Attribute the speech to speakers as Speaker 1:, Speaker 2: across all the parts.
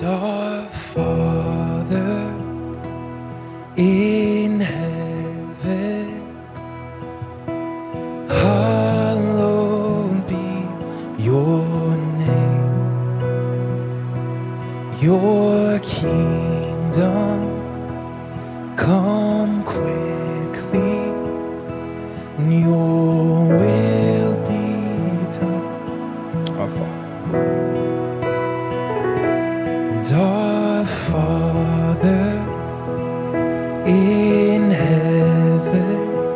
Speaker 1: Our Father in heaven, hallowed be your name. Your kingdom come quickly, and your will be done. Our Father. Our Father in heaven,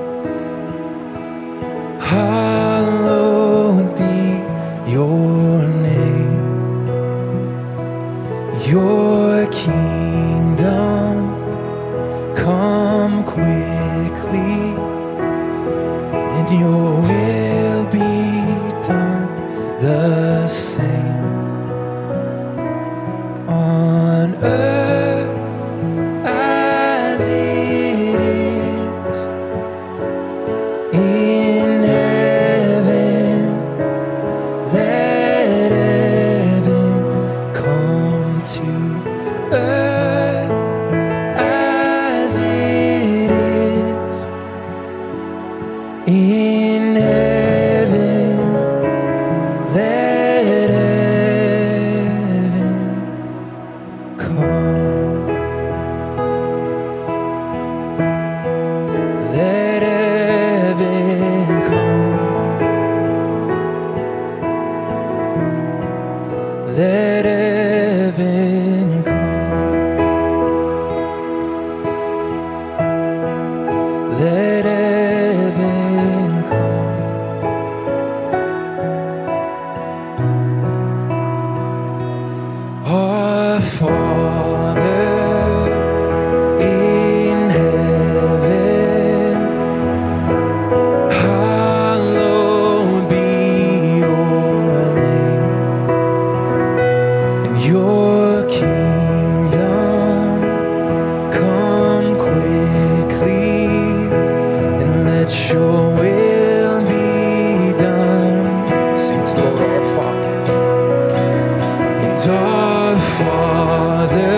Speaker 1: hallowed be your name. Your kingdom come quickly, and your will be done the same on earth as it is in heaven. Let heaven come to earth as it is in heaven. Let heaven come. Let heaven come. Let heaven come. Let heaven come. Our Father in heaven, hallowed be your name. And your kingdom come quickly, and let your will be done. Sing to Lord our Father. And our Father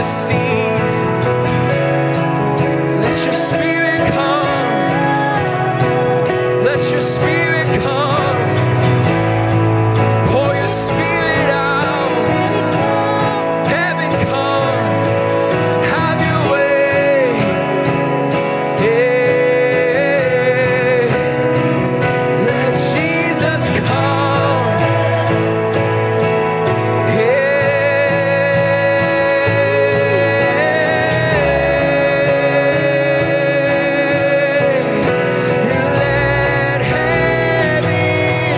Speaker 1: sea. Let your spirit come. Let your spirit come. Pour your spirit out. Heaven come. Have your way. Yeah. Let Jesus come. Let heaven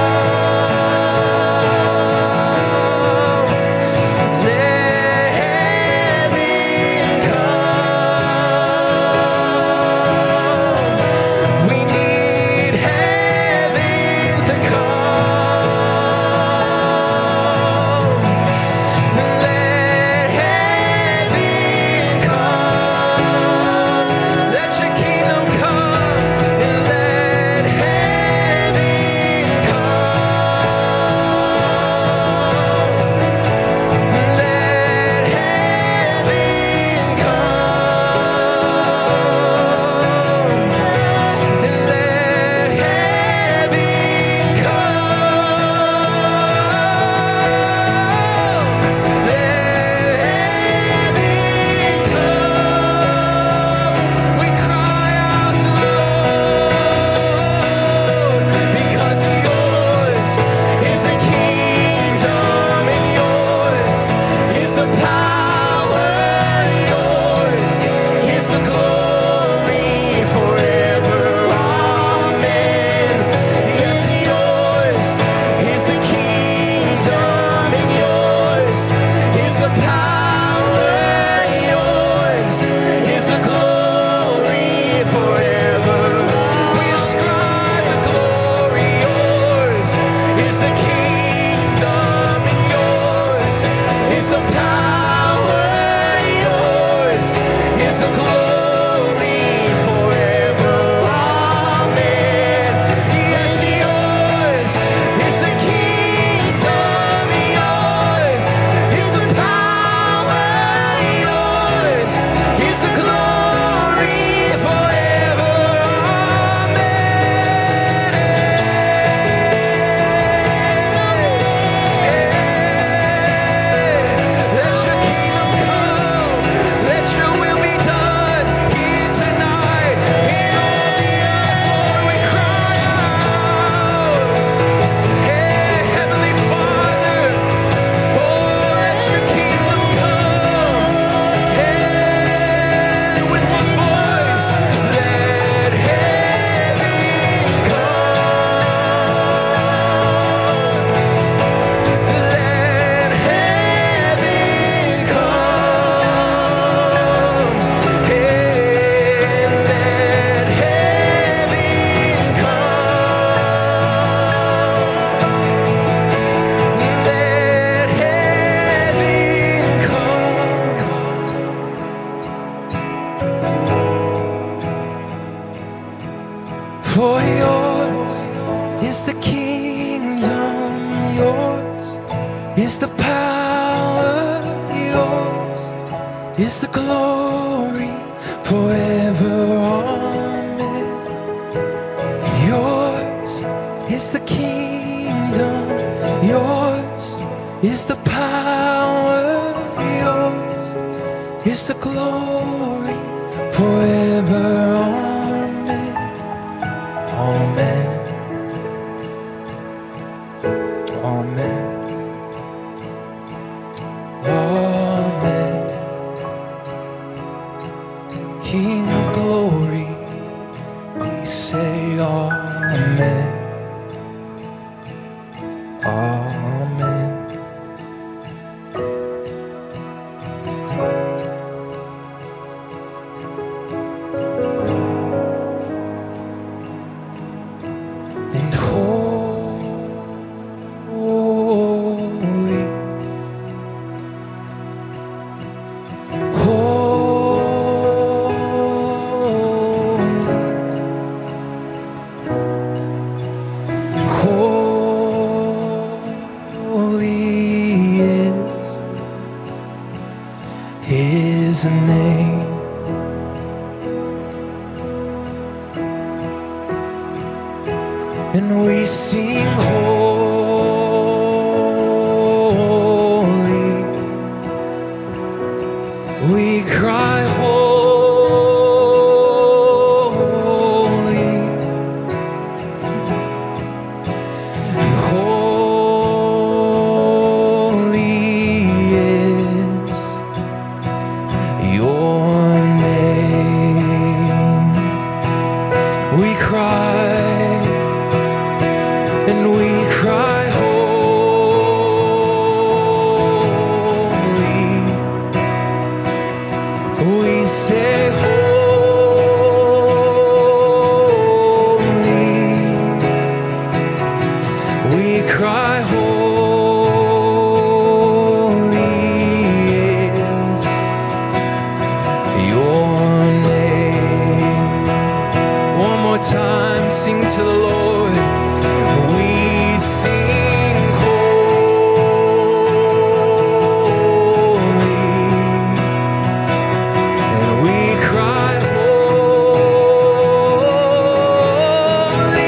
Speaker 1: come. Let heaven come. We need heaven to come. Let heaven come. Let your kingdom come. And let heaven come. Let heaven come. And let heaven come. We cry out, Lord, because yours is the kingdom and yours is the power, yours is the glory forever. Amen. Yes, yours is the kingdom and yours is the power, yours is the glory forever. We ascribe the glory, yours is the kingdom and yours is the power, yours is the glory forever. Amen. Yes, yours is the kingdom and yours is the power, yours is the glory forever. Let your kingdom come. Let your will be done here tonight in all the earth. Lord, we cry out. Hey, Heavenly Father, oh, let your kingdom come. Hey, with one voice, let heaven come. Let heaven come. Hey, let heaven come. Let heaven come. For yours is the kingdom, yours is the power, yours is the glory forever. Amen. Yours is the kingdom, yours is the power, yours is the glory forever. Amen. Amen. Amen. Amen. King of glory, we say amen. Amen. And holy, holy is His name. And we sing holy, we cry holy, and holy is your name. We cry, and we cry holy. We say holy. We cry holy is your name. One more time, sing to the Lord. We sing holy, and we cry holy.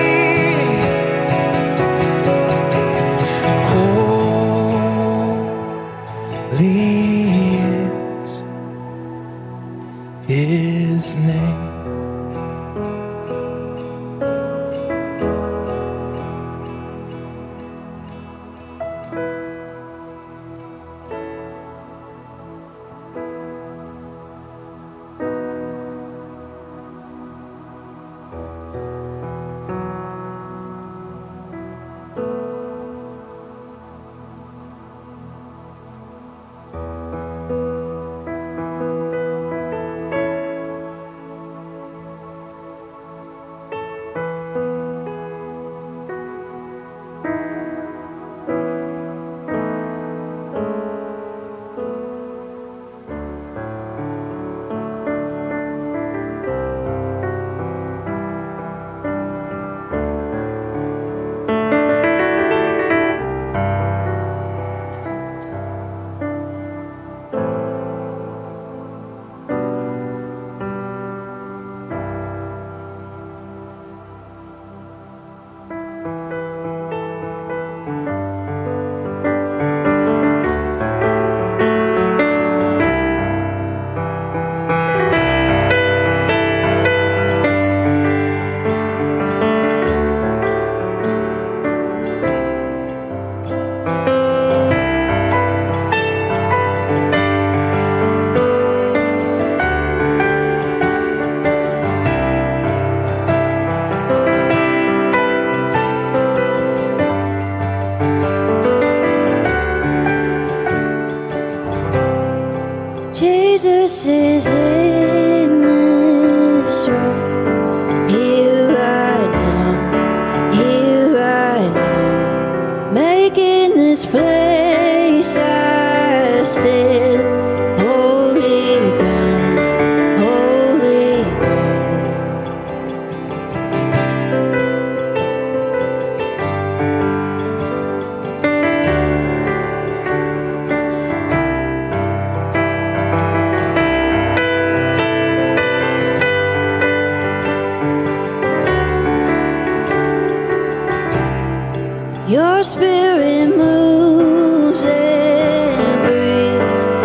Speaker 1: Holy is His name.
Speaker 2: Jesus is in this room, here right now, here right now, making this place I stand holy ground, holy ground. Your spirit moves and breathes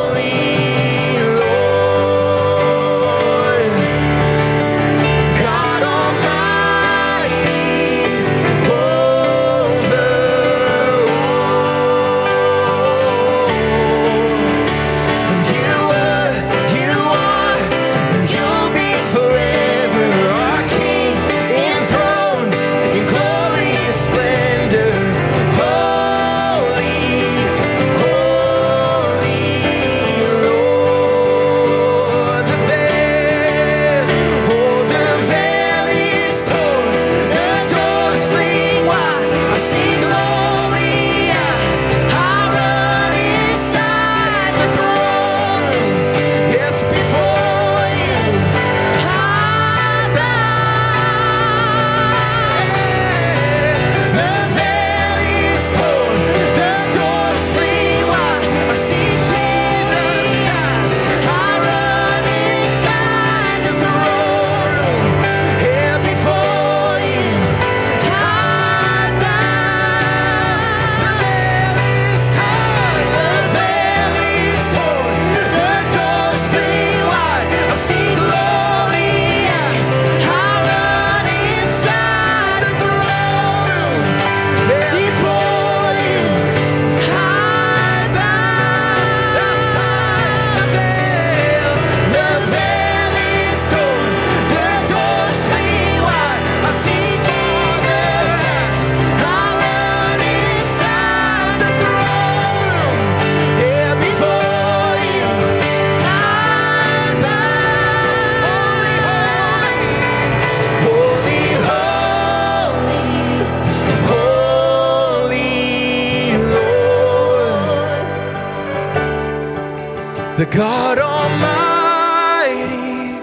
Speaker 1: the God Almighty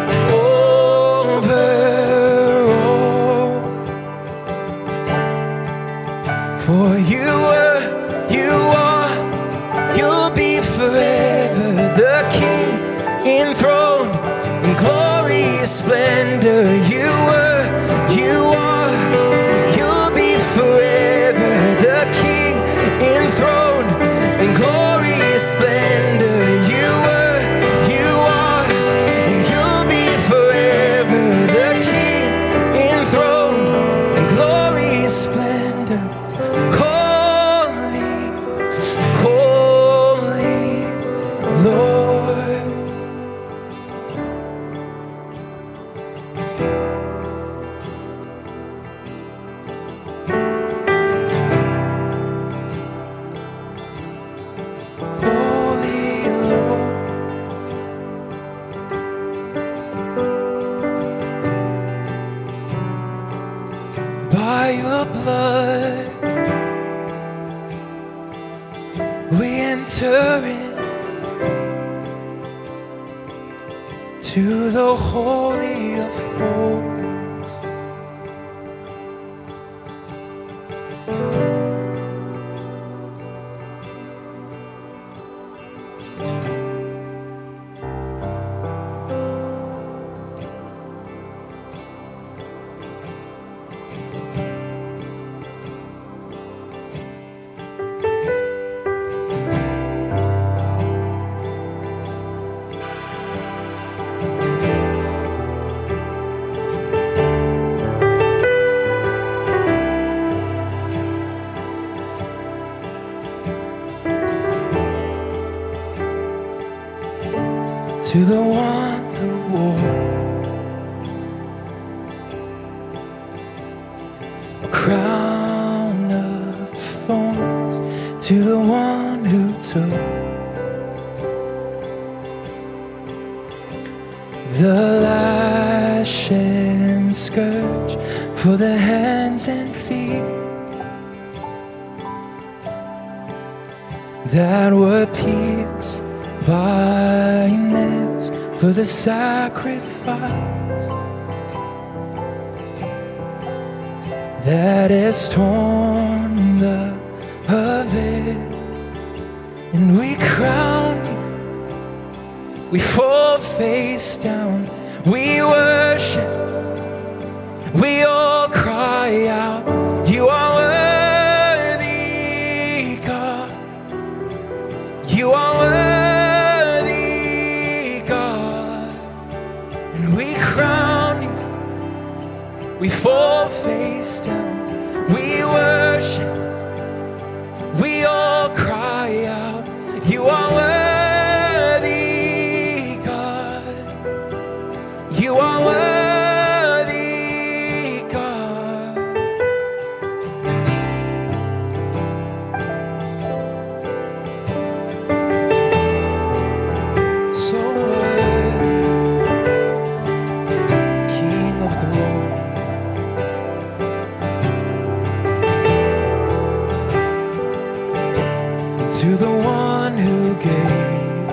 Speaker 1: over all. For you were, you are, you'll be forever the King enthroned in glorious splendor. You were, you are, you'll be forever the King enthroned in glorious splendor. You were, you are, and you'll be forever the King enthroned in glorious splendor. Holy, holy Lord. Holy Lord. By your blood we enter in to the Holy of Holies. To the one who wore a crown of thorns, to the one who took the lash and scourge for the hands and feet that were pierced by nails for the sacrifice that has torn the veil, and we crown you, we fall face down, we worship, we all cry out, you are worthy, God, you are worthy. We fall face down, we worship, we all cry out, you are worthy, God, you are worthy, God. So worthy, King of glory. To the one who gave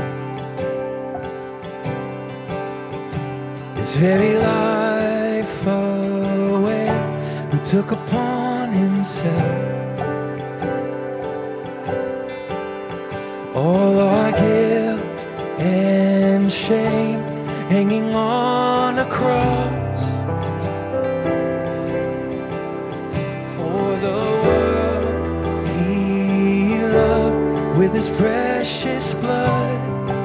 Speaker 1: his very life away, who took upon himself all our guilt and shame, hanging on a cross for the world he loved. With his precious blood,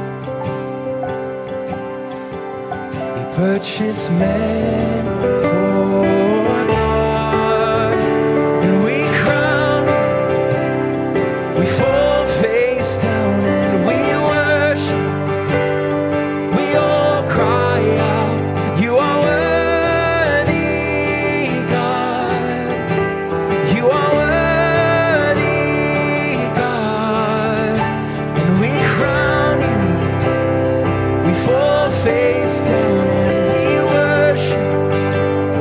Speaker 1: he purchased man for God, and we crown him, we fall face down, and we worship, we all cry out, you are worthy, God, you are worthy. Face down and we worship,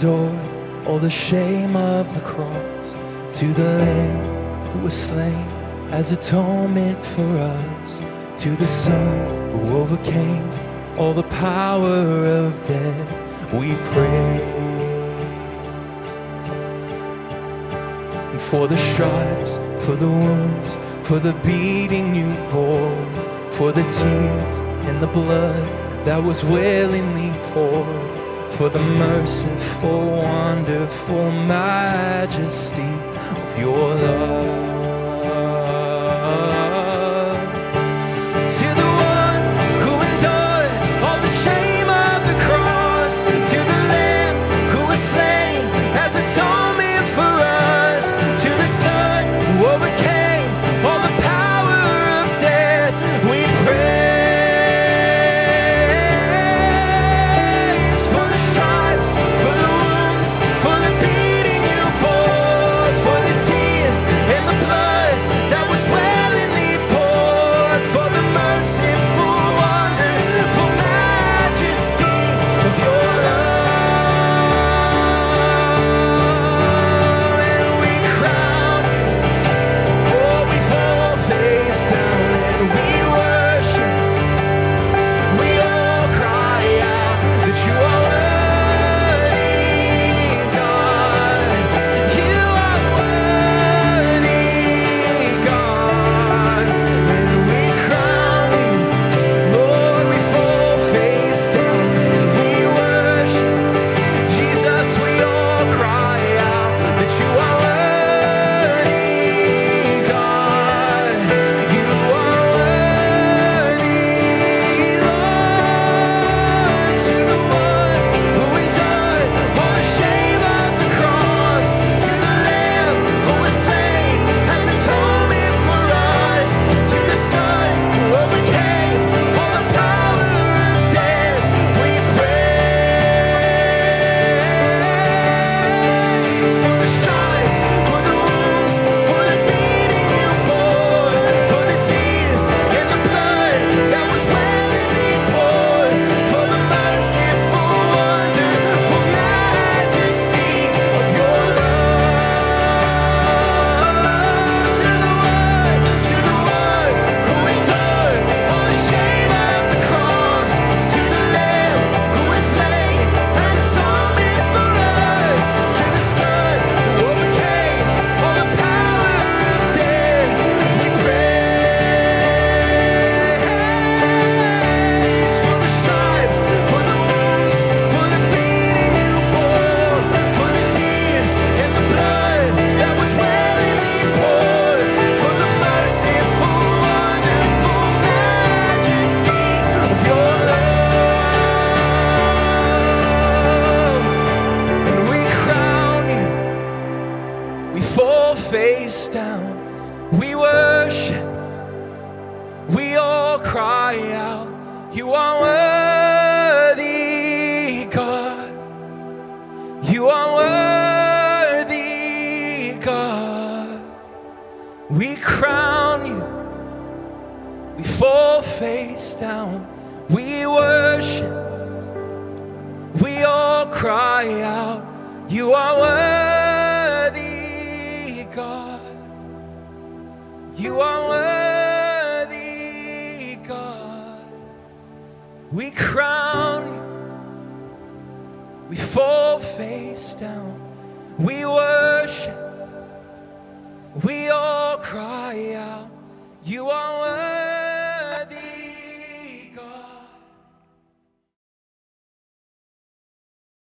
Speaker 1: endured all the shame of the cross, to the Lamb who was slain as atonement for us, to the Son who overcame all the power of death, we praise. And for the stripes, for the wounds, for the beating you bore, for the tears and the blood that was willingly poured, for the merciful, wonderful majesty of your love. To the one who endured all the shame of the cross, to the Lamb who was slain as atonement for us, to the Son who overcame all the power of death, we praise. For the stripes, for the wounds, for the beating you bore, for the tears and the blood that was willingly poured, for the merciful, wonderful majesty of your love. And we crown you, oh, we fall face down and we worship. We all cry out that you are worthy, God. You are worthy, God. And we crown you, Lord, we fall face down and we worship. Jesus, we all cry out that you are worthy, God. You are worthy, Lord. To the one who endured all the shame of the cross, to the Lamb who was slain as atonement for us, to the Son who overcame all the power of death, we praise. For the stripes, for the wounds, for the beating you bore, for the tears and the blood that was willingly poured, for the merciful, wonderful majesty of your love. To the one who endured all the shame of the cross, to the Lamb who was slain as atonement for us, to the Son who overcame all the power of death, we praise. For the stripes, for the wounds, for the beating you bore, for the tears and the blood that was willingly poured, for the merciful, wonderful majesty of your love. And we crown you, we fall face down, we worship, we all cry out, you are worthy, God. You are worthy, God. We crown you, we fall face down, we worship, we all cry out, you are worthy, God. You are worthy, God. We crown you, we fall face down, we worship, we all cry out, you are